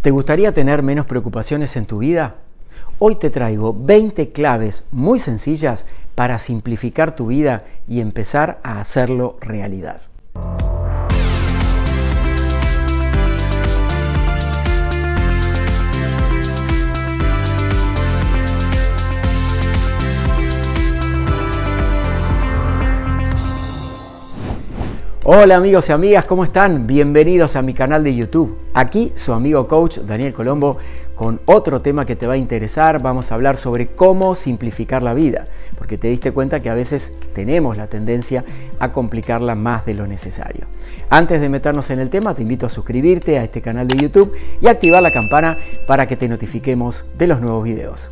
¿Te gustaría tener menos preocupaciones en tu vida? Hoy te traigo 20 claves muy sencillas para simplificar tu vida y empezar a hacerlo realidad. Hola amigos y amigas, ¿cómo están? Bienvenidos a mi canal de YouTube. Aquí su amigo coach Daniel Colombo con otro tema que te va a interesar. Vamos a hablar sobre cómo simplificar la vida, porque te diste cuenta que a veces tenemos la tendencia a complicarla más de lo necesario. Antes de meternos en el tema, te invito a suscribirte a este canal de YouTube y activar la campana para que te notifiquemos de los nuevos videos.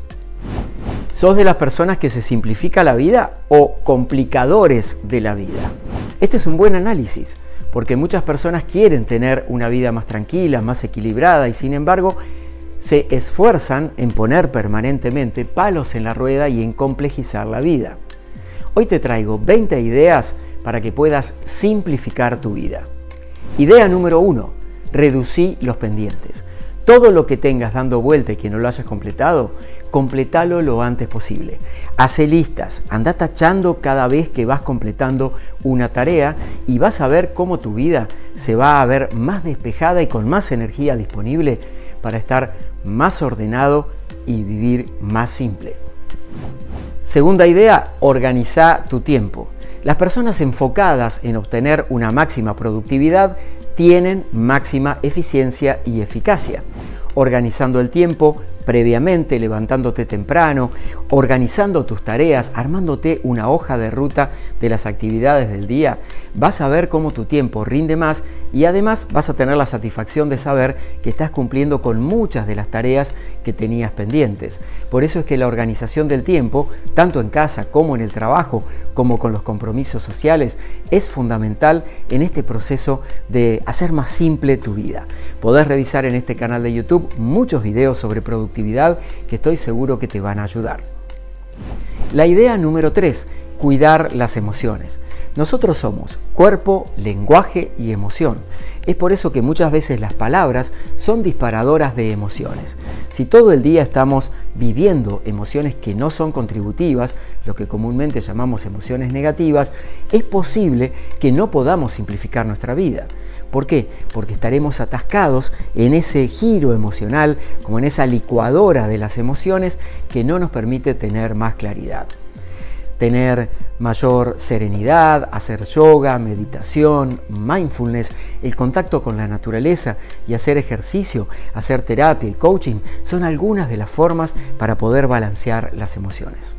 ¿Sos de las personas que se simplifica la vida o complicadores de la vida? Este es un buen análisis, porque muchas personas quieren tener una vida más tranquila, más equilibrada y sin embargo se esfuerzan en poner permanentemente palos en la rueda y en complejizar la vida. Hoy te traigo 20 ideas para que puedas simplificar tu vida. Idea número 1. Reducí los pendientes. Todo lo que tengas dando vuelta y que no lo hayas completado, completalo lo antes posible. Hacé listas, anda tachando cada vez que vas completando una tarea y vas a ver cómo tu vida se va a ver más despejada y con más energía disponible para estar más ordenado y vivir más simple. Segunda idea, organiza tu tiempo. Las personas enfocadas en obtener una máxima productividad tienen máxima eficiencia y eficacia. Organizando el tiempo previamente, levantándote temprano, organizando tus tareas, armándote una hoja de ruta de las actividades del día, vas a ver cómo tu tiempo rinde más y además vas a tener la satisfacción de saber que estás cumpliendo con muchas de las tareas que tenías pendientes. Por eso es que la organización del tiempo, tanto en casa como en el trabajo, como con los compromisos sociales, es fundamental en este proceso de hacer más simple tu vida. Podés revisar en este canal de YouTube muchos videos sobre productividad que estoy seguro que te van a ayudar. La idea número 3, cuidar las emociones. Nosotros somos cuerpo, lenguaje y emoción. Es por eso que muchas veces las palabras son disparadoras de emociones. Si todo el día estamos viviendo emociones que no son contributivas, lo que comúnmente llamamos emociones negativas, es posible que no podamos simplificar nuestra vida. ¿Por qué? Porque estaremos atascados en ese giro emocional, como en esa licuadora de las emociones que no nos permite tener más claridad. Tener mayor serenidad, hacer yoga, meditación, mindfulness, el contacto con la naturaleza y hacer ejercicio, hacer terapia y coaching son algunas de las formas para poder balancear las emociones.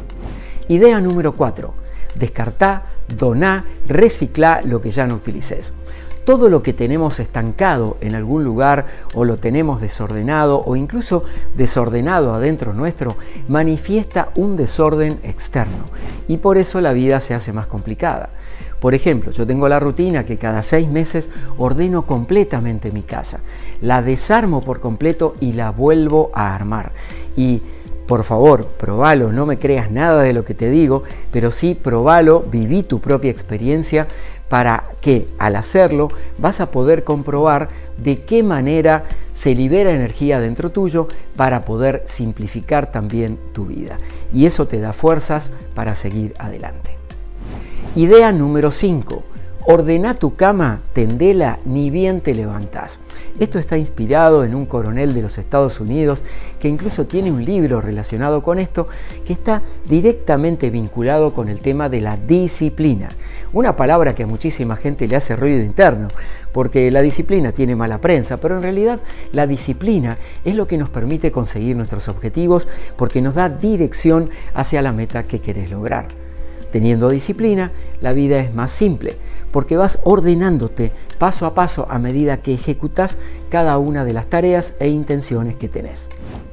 Idea número 4. Descartá, doná, reciclá lo que ya no utilices. Todo lo que tenemos estancado en algún lugar o lo tenemos desordenado o incluso desordenado adentro nuestro manifiesta un desorden externo y por eso la vida se hace más complicada. Por ejemplo, yo tengo la rutina que cada 6 meses ordeno completamente mi casa, la desarmo por completo y la vuelvo a armar. Y por favor, probalo, no me creas nada de lo que te digo, pero sí probalo, viví tu propia experiencia para que al hacerlo vas a poder comprobar de qué manera se libera energía dentro tuyo para poder simplificar también tu vida. Y eso te da fuerzas para seguir adelante. Idea número 5. Ordena tu cama, tendela, ni bien te levantás. Esto está inspirado en un coronel de los Estados Unidos que incluso tiene un libro relacionado con esto que está directamente vinculado con el tema de la disciplina. Una palabra que a muchísima gente le hace ruido interno, porque la disciplina tiene mala prensa, pero en realidad la disciplina es lo que nos permite conseguir nuestros objetivos porque nos da dirección hacia la meta que querés lograr. Teniendo disciplina, la vida es más simple, porque vas ordenándote paso a paso a medida que ejecutas cada una de las tareas e intenciones que tenés.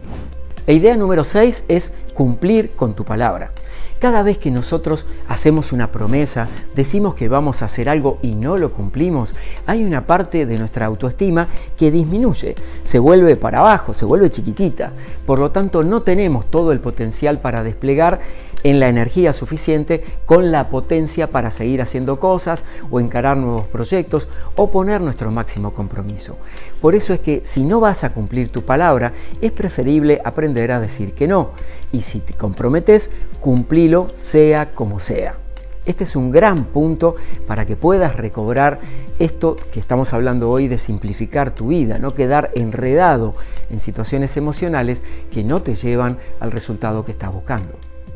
La idea número 6 es cumplir con tu palabra. Cada vez que nosotros hacemos una promesa, decimos que vamos a hacer algo y no lo cumplimos, hay una parte de nuestra autoestima que disminuye, se vuelve para abajo, se vuelve chiquitita. Por lo tanto, no tenemos todo el potencial para desplegar en la energía suficiente, con la potencia para seguir haciendo cosas o encarar nuevos proyectos o poner nuestro máximo compromiso. Por eso es que si no vas a cumplir tu palabra, es preferible aprender a decir que no. Y si te comprometes, cumplilo sea como sea. Este es un gran punto para que puedas recobrar esto que estamos hablando hoy de simplificar tu vida, no quedar enredado en situaciones emocionales que no te llevan al resultado que estás buscando.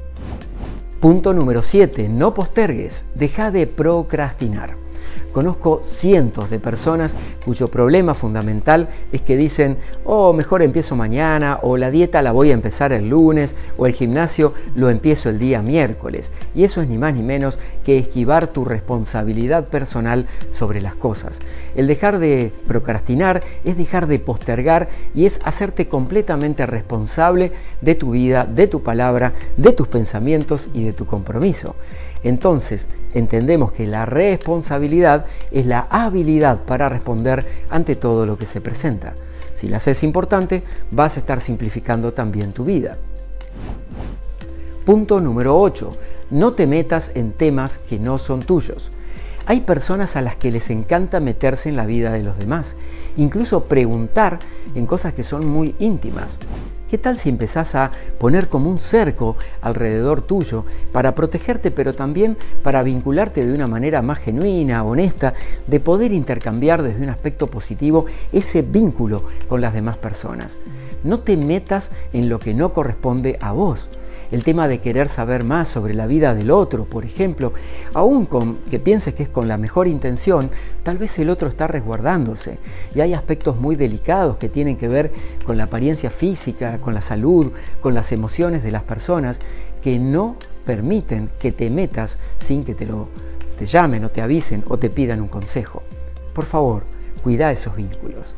Punto número 7. No postergues, deja de procrastinar. Conozco cientos de personas cuyo problema fundamental es que dicen, oh, mejor empiezo mañana, o la dieta la voy a empezar el lunes, o el gimnasio lo empiezo el día miércoles. Y eso es ni más ni menos que esquivar tu responsabilidad personal sobre las cosas. El dejar de procrastinar es dejar de postergar y es hacerte completamente responsable de tu vida, de tu palabra, de tus pensamientos y de tu compromiso. Entonces, entendemos que la responsabilidad es la habilidad para responder ante todo lo que se presenta. Si la haces importante, vas a estar simplificando también tu vida. Punto número 8. No te metas en temas que no son tuyos. Hay personas a las que les encanta meterse en la vida de los demás, incluso preguntar en cosas que son muy íntimas. ¿Qué tal si empezás a poner como un cerco alrededor tuyo para protegerte, pero también para vincularte de una manera más genuina, honesta, de poder intercambiar desde un aspecto positivo ese vínculo con las demás personas? No te metas en lo que no corresponde a vos. El tema de querer saber más sobre la vida del otro, por ejemplo, aun con que pienses que es con la mejor intención, tal vez el otro está resguardándose. Y hay aspectos muy delicados que tienen que ver con la apariencia física, con la salud, con las emociones de las personas, que no permiten que te metas sin que te llamen o te avisen o te pidan un consejo. Por favor, cuida esos vínculos.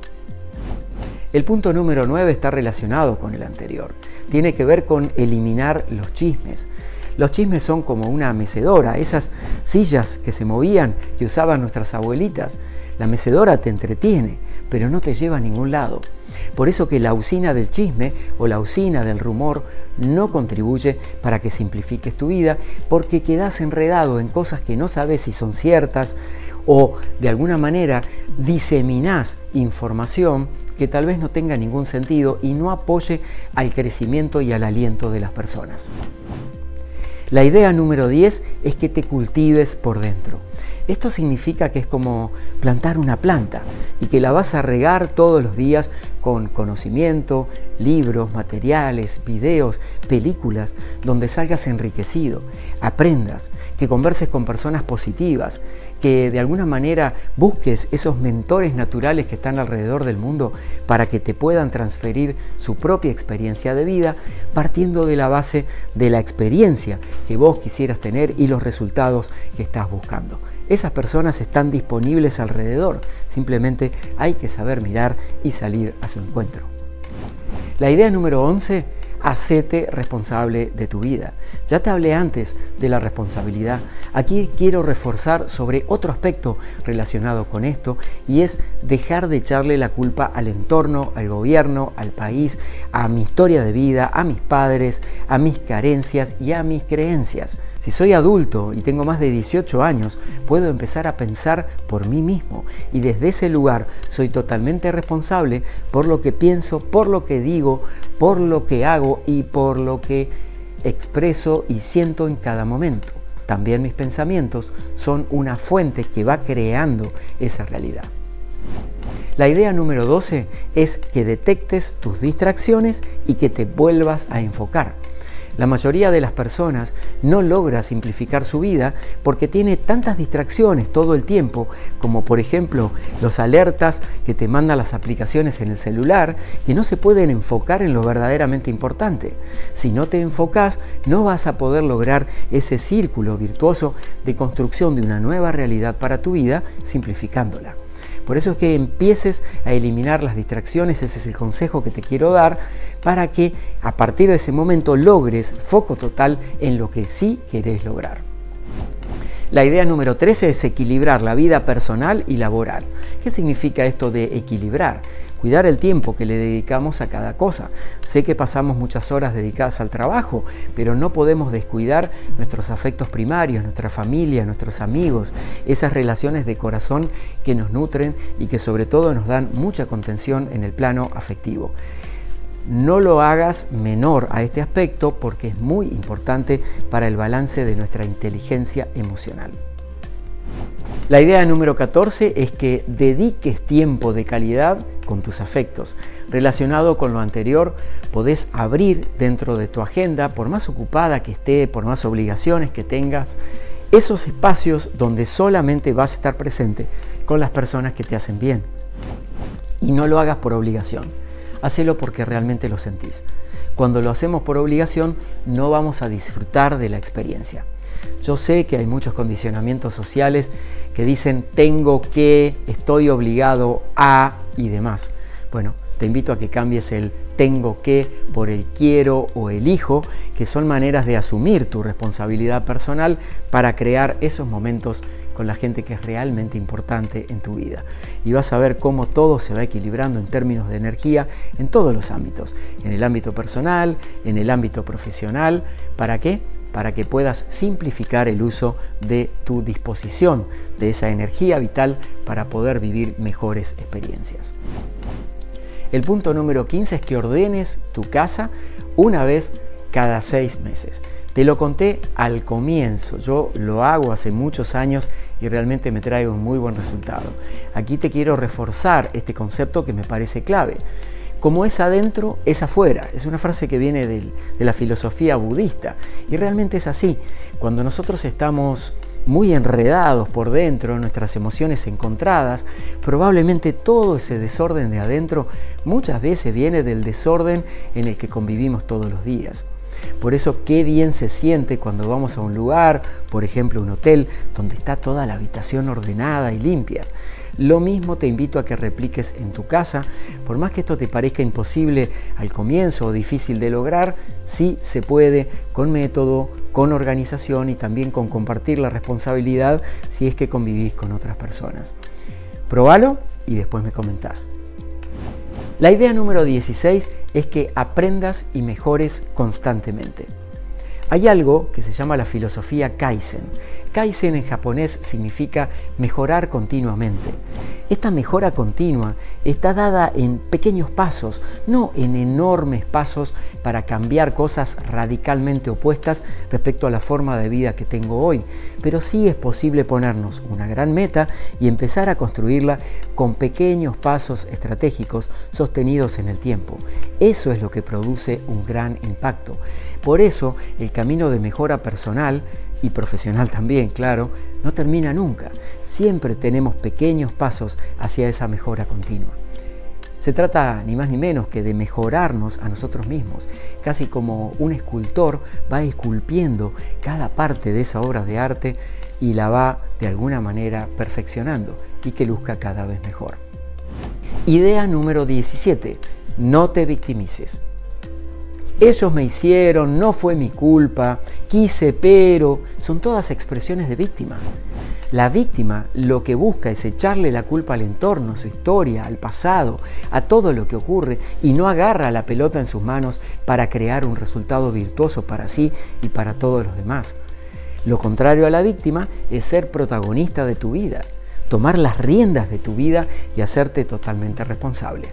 El punto número 9 está relacionado con el anterior. Tiene que ver con eliminar los chismes. Los chismes son como una mecedora, esas sillas que se movían, que usaban nuestras abuelitas. La mecedora te entretiene, pero no te lleva a ningún lado. Por eso que la usina del chisme o la usina del rumor no contribuye para que simplifiques tu vida, porque quedás enredado en cosas que no sabes si son ciertas o de alguna manera diseminás información que tal vez no tenga ningún sentido y no apoye al crecimiento y al aliento de las personas. La idea número 10 es que te cultives por dentro. Esto significa que es como plantar una planta y que la vas a regar todos los días con conocimiento, libros, materiales, videos, películas, donde salgas enriquecido, aprendas, que converses con personas positivas, que de alguna manera busques esos mentores naturales que están alrededor del mundo para que te puedan transferir su propia experiencia de vida, partiendo de la base de la experiencia que vos quisieras tener y los resultados que estás buscando. Esas personas están disponibles alrededor, simplemente hay que saber mirar y salir a su encuentro. La idea número 11, hacete responsable de tu vida. Ya te hablé antes de la responsabilidad. Aquí quiero reforzar sobre otro aspecto relacionado con esto y es dejar de echarle la culpa al entorno, al gobierno, al país, a mi historia de vida, a mis padres, a mis carencias y a mis creencias. Si soy adulto y tengo más de 18 años, puedo empezar a pensar por mí mismo y desde ese lugar soy totalmente responsable por lo que pienso, por lo que digo, por lo que hago y por lo que expreso y siento en cada momento. También mis pensamientos son una fuente que va creando esa realidad. La idea número 12 es que detectes tus distracciones y que te vuelvas a enfocar. La mayoría de las personas no logra simplificar su vida porque tiene tantas distracciones todo el tiempo, como por ejemplo los alertas que te mandan las aplicaciones en el celular, que no se pueden enfocar en lo verdaderamente importante. Si no te enfocas, no vas a poder lograr ese círculo virtuoso de construcción de una nueva realidad para tu vida, simplificándola. Por eso es que empieces a eliminar las distracciones, ese es el consejo que te quiero dar, para que a partir de ese momento logres foco total en lo que sí querés lograr. La idea número 13 es equilibrar la vida personal y laboral. ¿Qué significa esto de equilibrar? cuidar el tiempo que le dedicamos a cada cosa. Sé que pasamos muchas horas dedicadas al trabajo, pero no podemos descuidar nuestros afectos primarios, nuestra familia, nuestros amigos, esas relaciones de corazón que nos nutren y que sobre todo nos dan mucha contención en el plano afectivo. No lo hagas menor a este aspecto porque es muy importante para el balance de nuestra inteligencia emocional. La idea número 14 es que dediques tiempo de calidad con tus afectos. Relacionado con lo anterior, podés abrir dentro de tu agenda, por más ocupada que esté, por más obligaciones que tengas, esos espacios donde solamente vas a estar presente con las personas que te hacen bien. Y no lo hagas por obligación, hacelo porque realmente lo sentís. Cuando lo hacemos por obligación, no vamos a disfrutar de la experiencia. Yo sé que hay muchos condicionamientos sociales que dicen tengo que, estoy obligado a y demás. Bueno, te invito a que cambies el tengo que por el quiero o elijo, que son maneras de asumir tu responsabilidad personal para crear esos momentos con la gente que es realmente importante en tu vida. Y vas a ver cómo todo se va equilibrando en términos de energía en todos los ámbitos. En el ámbito personal, en el ámbito profesional. ¿Para qué? Para que puedas simplificar el uso de tu disposición, de esa energía vital para poder vivir mejores experiencias. El punto número 15 es que ordenes tu casa una vez cada 6 meses. Te lo conté al comienzo, yo lo hago hace muchos años y realmente me trae un muy buen resultado. Aquí te quiero reforzar este concepto que me parece clave. Como es adentro, es afuera. Es una frase que viene de la filosofía budista y realmente es así. Cuando nosotros estamos muy enredados por dentro, nuestras emociones encontradas, probablemente todo ese desorden de adentro muchas veces viene del desorden en el que convivimos todos los días. Por eso qué bien se siente cuando vamos a un lugar, por ejemplo un hotel, donde está toda la habitación ordenada y limpia. Lo mismo te invito a que repliques en tu casa, por más que esto te parezca imposible al comienzo o difícil de lograr, sí se puede con método, con organización y también con compartir la responsabilidad si es que convivís con otras personas. Probalo y después me comentás. La idea número 16 es que aprendas y mejores constantemente. Hay algo que se llama la filosofía Kaizen. Kaizen en japonés significa mejorar continuamente. Esta mejora continua está dada en pequeños pasos, no en enormes pasos para cambiar cosas radicalmente opuestas respecto a la forma de vida que tengo hoy. Pero sí es posible ponernos una gran meta y empezar a construirla con pequeños pasos estratégicos sostenidos en el tiempo. Eso es lo que produce un gran impacto. Por eso el camino de mejora personal y profesional también, claro, no termina nunca. Siempre tenemos pequeños pasos hacia esa mejora continua. Se trata ni más ni menos que de mejorarnos a nosotros mismos, casi como un escultor va esculpiendo cada parte de esa obra de arte y la va de alguna manera perfeccionando y que luzca cada vez mejor. Idea número 17. No te victimices. Ellos me hicieron, no fue mi culpa, quise pero, son todas expresiones de víctima. La víctima lo que busca es echarle la culpa al entorno, a su historia, al pasado, a todo lo que ocurre y no agarra la pelota en sus manos para crear un resultado virtuoso para sí y para todos los demás. Lo contrario a la víctima es ser protagonista de tu vida, tomar las riendas de tu vida y hacerte totalmente responsable.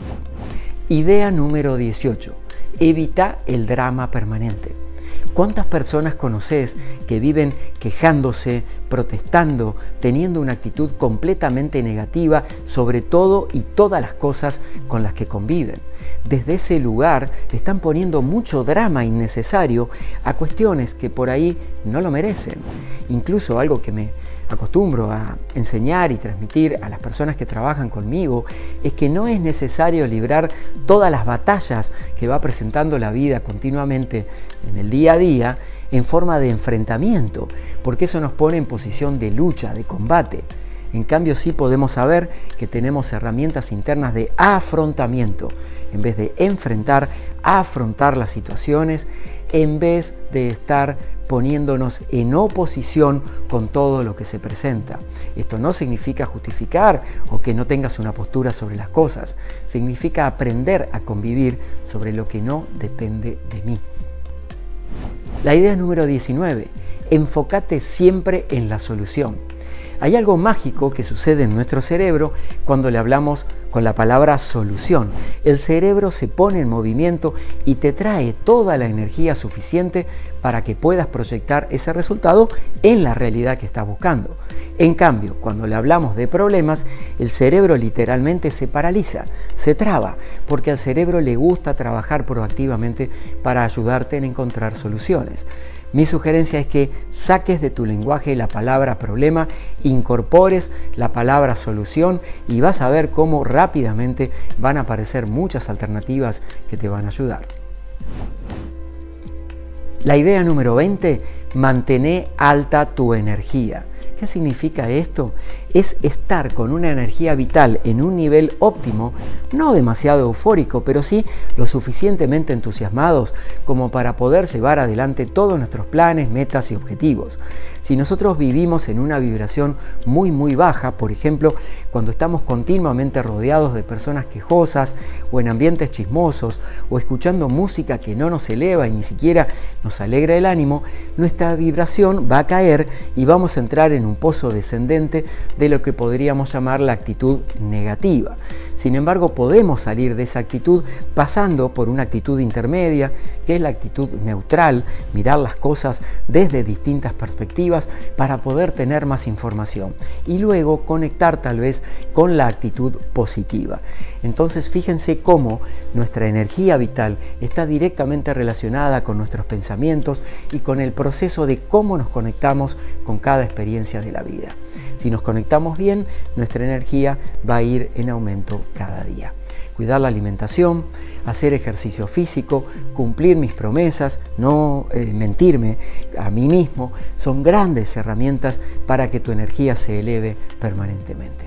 Idea número 18. Evita el drama permanente. ¿Cuántas personas conoces que viven quejándose, protestando, teniendo una actitud completamente negativa sobre todo y todas las cosas con las que conviven? Desde ese lugar le están poniendo mucho drama innecesario a cuestiones que por ahí no lo merecen. Incluso algo que me acostumbro a enseñar y transmitir a las personas que trabajan conmigo es que no es necesario librar todas las batallas que va presentando la vida continuamente en el día a día en forma de enfrentamiento, porque eso nos pone en posición de lucha, de combate. En cambio, sí podemos saber que tenemos herramientas internas de afrontamiento. En vez de enfrentar, afrontar las situaciones, en vez de estar poniéndonos en oposición con todo lo que se presenta. Esto no significa justificar o que no tengas una postura sobre las cosas. Significa aprender a convivir sobre lo que no depende de mí. La idea número 19. Enfócate siempre en la solución. Hay algo mágico que sucede en nuestro cerebro cuando le hablamos con la palabra solución. El cerebro se pone en movimiento y te trae toda la energía suficiente para que puedas proyectar ese resultado en la realidad que estás buscando. En cambio, cuando le hablamos de problemas, el cerebro literalmente se paraliza, se traba, porque al cerebro le gusta trabajar proactivamente para ayudarte en encontrar soluciones. Mi sugerencia es que saques de tu lenguaje la palabra problema, incorpores la palabra solución y vas a ver cómo rápidamente van a aparecer muchas alternativas que te van a ayudar. La idea número 20, mantén alta tu energía. ¿Qué significa esto? Es estar con una energía vital en un nivel óptimo, no demasiado eufórico, pero sí lo suficientemente entusiasmados como para poder llevar adelante todos nuestros planes, metas y objetivos. Si nosotros vivimos en una vibración muy baja, por ejemplo, cuando estamos continuamente rodeados de personas quejosas o en ambientes chismosos o escuchando música que no nos eleva y ni siquiera nos alegra el ánimo, nuestra vibración va a caer y vamos a entrar en un pozo descendente de lo que podríamos llamar la actitud negativa. Sin embargo, podemos salir de esa actitud pasando por una actitud intermedia, que es la actitud neutral, mirar las cosas desde distintas perspectivas para poder tener más información y luego conectar tal vez con la actitud positiva. Entonces, fíjense cómo nuestra energía vital está directamente relacionada con nuestros pensamientos y con el proceso de cómo nos conectamos con cada experiencia de la vida. Si nos conectamos bien, nuestra energía va a ir en aumento cada día. Cuidar la alimentación, hacer ejercicio físico, cumplir mis promesas, no mentirme a mí mismo, son grandes herramientas para que tu energía se eleve permanentemente.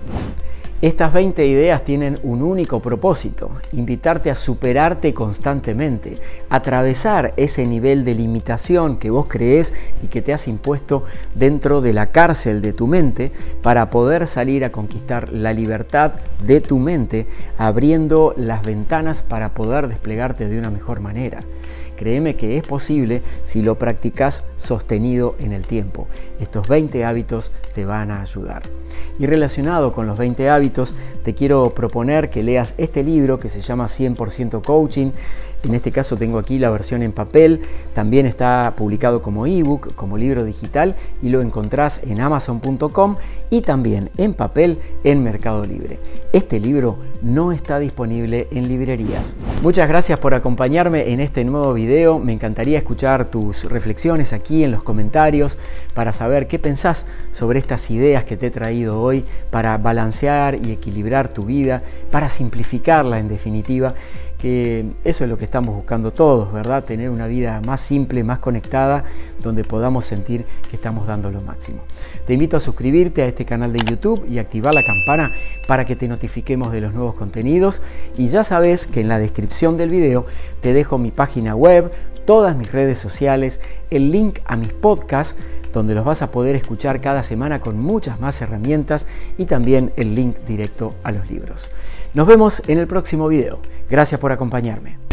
Estas 20 ideas tienen un único propósito: invitarte a superarte constantemente, atravesar ese nivel de limitación que vos creés y que te has impuesto dentro de la cárcel de tu mente para poder salir a conquistar la libertad de tu mente, abriendo las ventanas para poder desplegarte de una mejor manera. Créeme que es posible si lo practicas sostenido en el tiempo. Estos 20 hábitos te van a ayudar. Y relacionado con los 20 hábitos, te quiero proponer que leas este libro que se llama 100% Coaching. En este caso tengo aquí la versión en papel, también está publicado como ebook, como libro digital, y lo encontrás en amazon.com y también en papel en Mercado Libre. Este libro no está disponible en librerías. Muchas gracias por acompañarme en este nuevo video. Me encantaría escuchar tus reflexiones aquí en los comentarios para saber qué pensás sobre estas ideas que te he traído hoy para balancear y equilibrar tu vida, para simplificarla en definitiva, que eso es lo que estamos buscando todos, ¿verdad? Tener una vida más simple, más conectada, donde podamos sentir que estamos dando lo máximo. Te invito a suscribirte a este canal de YouTube y activar la campana para que te notifiquemos de los nuevos contenidos. Y ya sabes que en la descripción del video te dejo mi página web, todas mis redes sociales, el link a mis podcasts, donde los vas a poder escuchar cada semana con muchas más herramientas, y también el link directo a los libros. Nos vemos en el próximo video. Gracias por acompañarme.